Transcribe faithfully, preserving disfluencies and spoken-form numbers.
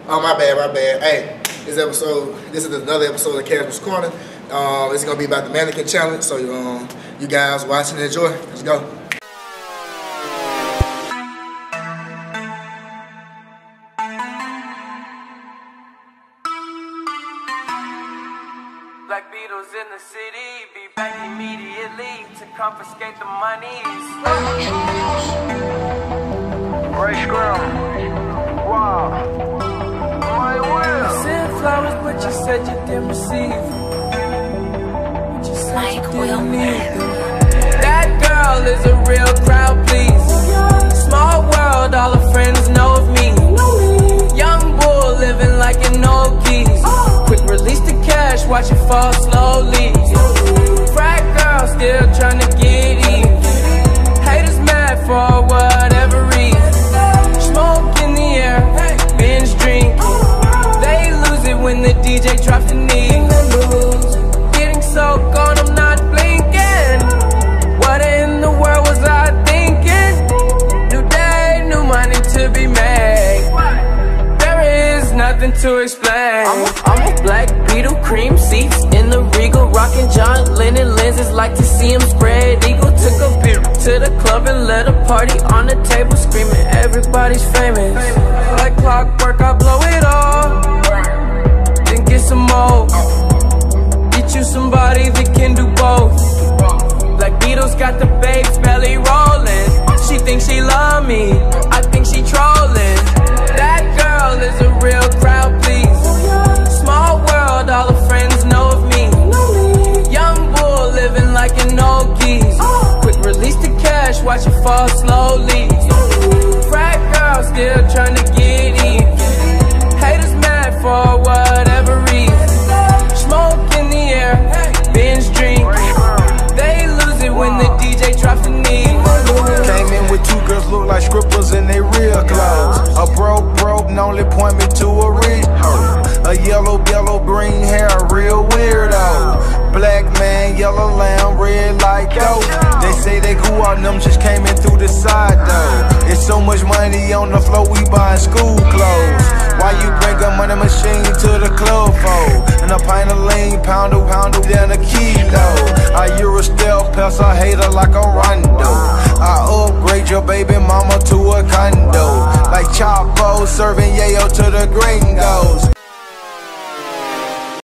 Oh, my bad, my bad. Hey, this episode, this is another episode of Casual's Corner. Um, it's gonna be about the mannequin challenge. So, um, you guys watch and enjoy. Let's go. Black Beatles in the city, be back immediately to confiscate the monies. Ray Scrum, wow, my will. Sent flowers, but you said you didn't receive. But you said Mike you didn't need them. That girl is a real crowd, please. Small world, all her friends know of me. Young bull living like an old geese. Quick release the cash, watch it fall slowly. Frat girl still tryna get even. Haters mad for whatever reason. Smoke in the air, binge drinking. They lose it when the D J drops the knee. Getting so gone, I'm not blinking. What in the world was I thinking? New day, new money to be made. There is nothing to explain. I'm a, I'm a black Beetle, cream seats in the Regal, rocking John Lennon lenses, like to see him spread eagle. Took a beer to the club and let a party on the table, screaming everybody's famous. Like clockwork, I blow it all, then get some more. Get you somebody that can do both. Black Beatles got the babes belly rolling. She thinks she love me, I think she trolling. That girl is a real crowd, please. Small world, all her friends know of me. Young bull living like an old geese. Quick release the cash, watch it fall slowly. Frat girl still tryna get even. Haters mad for whatever reason. Smoke in the air, binge drinking. They lose it when the D J drops the knee. Came in with two girls look like scribbles in they real clothes. A broke broke only point me to a rich hoe. A yellow yellow green hair, real weirdo. Black man, yellow lamb, red like dope. They say they cool out, them just came in through the side though. It's so much money on the floor, we buying school clothes. Why you bring a money machine to the club for? And a pint of lean, pound a pound down a kilo. I Euro stealth, pass a hater like a rondo. I upgrade your baby mama to a condo. Like Chapo serving yayo to the gringos.